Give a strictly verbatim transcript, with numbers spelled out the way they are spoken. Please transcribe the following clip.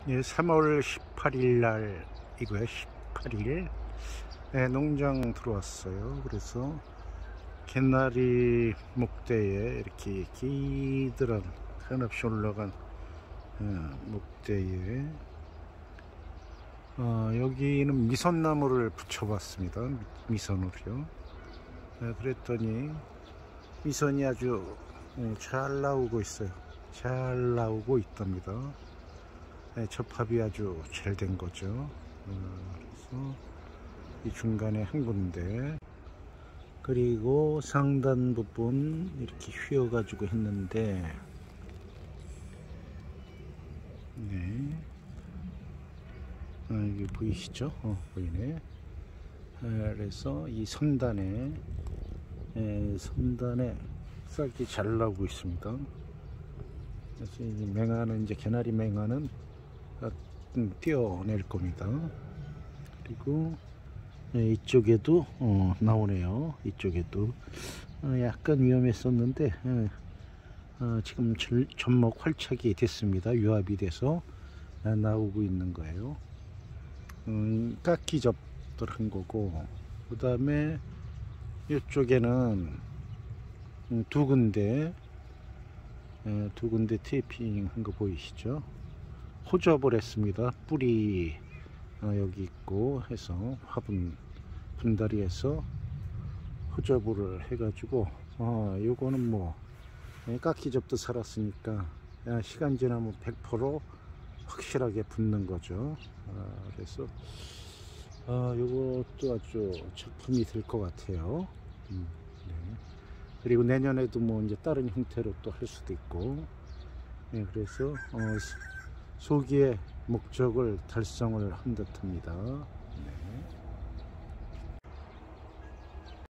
예, 삼월 십팔일 날이고요. 십팔 일 예, 농장 들어왔어요. 그래서 개나리 목대에 이렇게 기드란 한없이 올라간 어, 목대에 어, 여기는 미선나무를 붙여봤습니다. 미선으로요. 예, 그랬더니 미선이 아주 어, 잘 나오고 있어요. 잘 나오고 있답니다. 네, 접합이 아주 잘 된 거죠. 어, 그래서 이 중간에 한 군데, 그리고 상단 부분 이렇게 휘어 가지고 했는데, 네, 아, 여기 보이시죠? 어, 보이네. 아, 그래서 이 선단에 에, 선단에 싹이 잘 나오고 있습니다. 그래서 이 맹아는, 이제 개나리 맹아는 띄어낼 겁니다. 그리고 이쪽에도 어, 나오네요. 이쪽에도 어, 약간 위험했었는데 어, 어, 지금 절, 접목 활착이 됐습니다. 유압이 돼서 어, 나오고 있는 거예요. 음, 깎기 접들 한 거고, 그 다음에 이쪽에는 음, 두 군데 에, 두 군데 테이핑 한 거 보이시죠? 호접을 했습니다. 뿌리 어, 여기 있고 해서 화분 분다리에서 호접을 해가지고 어, 요거는 뭐 깎기접도 살았으니까 시간 지나면 백 퍼센트 확실하게 붙는 거죠. 어, 그래서 어, 요것도 아주 작품이 될 것 같아요. 음, 네. 그리고 내년에도 뭐 이제 다른 형태로 또 할 수도 있고, 네, 그래서 어, 소기의 목적을 달성을 한 듯합니다.